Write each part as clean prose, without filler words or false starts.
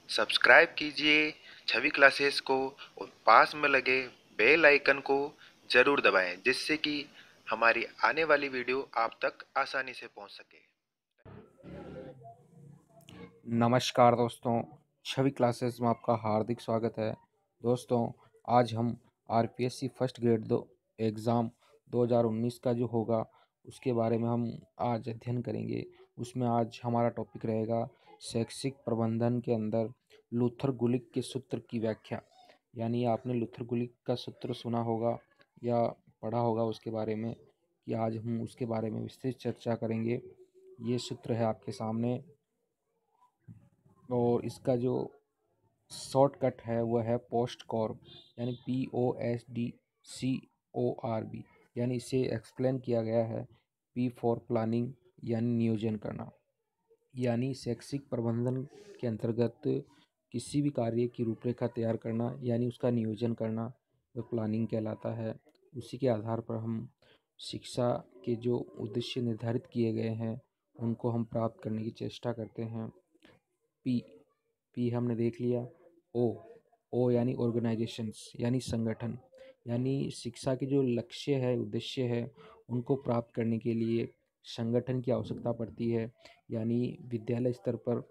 Subscribe कीजिए छवि classes को और पास में लगे बेल आइकन को जरूर दबाएं जिससे कि हमारी आने वाली वीडियो आप तक आसानी से पहुंच सके। नमस्कार दोस्तों, छवि क्लासेस में आपका हार्दिक स्वागत है। दोस्तों, आज हम आरपीएससी फर्स्ट ग्रेड दो एग्ज़ाम 2019 का जो होगा उसके बारे में हम आज अध्ययन करेंगे। उसमें आज हमारा टॉपिक रहेगा शैक्षिक प्रबंधन के अंदर लूथर गुलिक के सूत्र की व्याख्या। यानी आपने लूथर गुलिक का सूत्र सुना होगा या पढ़ा होगा उसके बारे में, कि आज हम उसके बारे में विस्तृत चर्चा करेंगे। ये सूत्र है आपके सामने और इसका जो शॉर्टकट है वह है पोस्ट कॉर्ब, यानी POSDCORB। यानी इसे एक्सप्लेन किया गया है P फॉर प्लानिंग, यानी नियोजन करना। यानी शैक्षिक प्रबंधन के अंतर्गत किसी भी कार्य की रूपरेखा तैयार करना यानी उसका नियोजन करना वह प्लानिंग कहलाता है। उसी के आधार पर हम शिक्षा के जो उद्देश्य निर्धारित किए गए हैं उनको हम प्राप्त करने की चेष्टा करते हैं। पी हमने देख लिया। ओ यानी ऑर्गेनाइजेशंस, यानी संगठन। यानी शिक्षा के जो लक्ष्य है, उद्देश्य है, उनको प्राप्त करने के लिए संगठन की आवश्यकता पड़ती है। यानी विद्यालय स्तर पर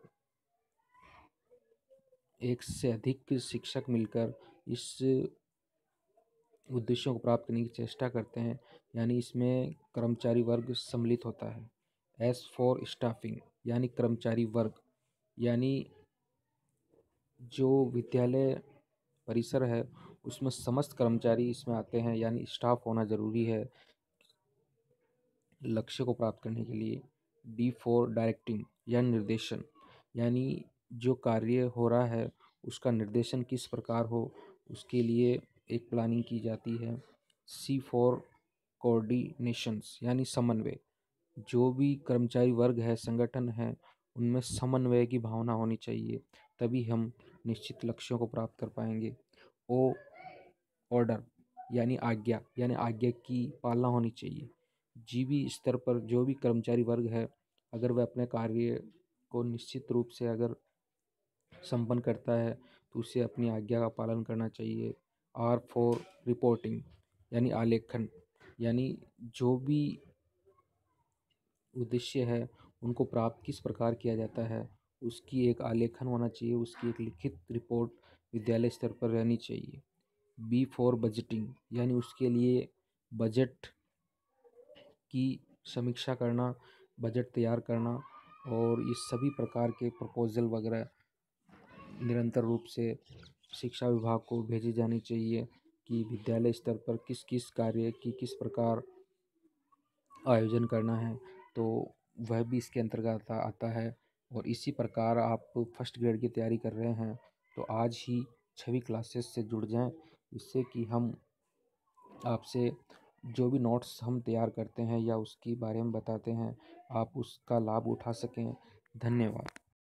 एक से अधिक शिक्षक मिलकर इस उद्देश्यों को प्राप्त करने की चेष्टा करते हैं। यानी इसमें कर्मचारी वर्ग सम्मिलित होता है। एस फॉर स्टाफिंग, यानी कर्मचारी वर्ग। यानी जो विद्यालय परिसर है उसमें समस्त कर्मचारी इसमें आते हैं, यानी स्टाफ होना ज़रूरी है लक्ष्य को प्राप्त करने के लिए। डी फॉर डायरेक्टिंग, या निर्देशन। यानी जो कार्य हो रहा है उसका निर्देशन किस प्रकार हो उसके लिए एक प्लानिंग की जाती है। सी फॉर कोऑर्डिनेशंस, यानी समन्वय। जो भी कर्मचारी वर्ग है, संगठन है, उनमें समन्वय की भावना होनी चाहिए, तभी हम निश्चित लक्ष्यों को प्राप्त कर पाएंगे। ओ ऑर्डर, यानी आज्ञा, यानी आज्ञा की पालना होनी चाहिए। जीवी स्तर पर जो भी कर्मचारी वर्ग है, अगर वह अपने कार्य को निश्चित रूप से अगर संपन्न करता है तो उसे अपनी आज्ञा का पालन करना चाहिए। आर फॉर रिपोर्टिंग, यानी आलेखन। यानी जो भी उद्देश्य है उनको प्राप्त किस प्रकार किया जाता है उसकी एक आलेखन होना चाहिए, उसकी एक लिखित रिपोर्ट विद्यालय स्तर पर रहनी चाहिए। बी फॉर बजटिंग, यानी उसके लिए बजट की समीक्षा करना, बजट तैयार करना, और इस सभी प्रकार के प्रपोजल वगैरह निरंतर रूप से शिक्षा विभाग को भेजी जानी चाहिए कि विद्यालय स्तर पर किस किस कार्य की किस प्रकार आयोजन करना है, तो वह भी इसके अंतर्गत आता है। और इसी प्रकार आप फर्स्ट ग्रेड की तैयारी कर रहे हैं तो आज ही छवि क्लासेस से जुड़ जाएं, इससे कि हम आपसे जो भी नोट्स हम तैयार करते हैं या उसके बारे में बताते हैं आप उसका लाभ उठा सकें। धन्यवाद।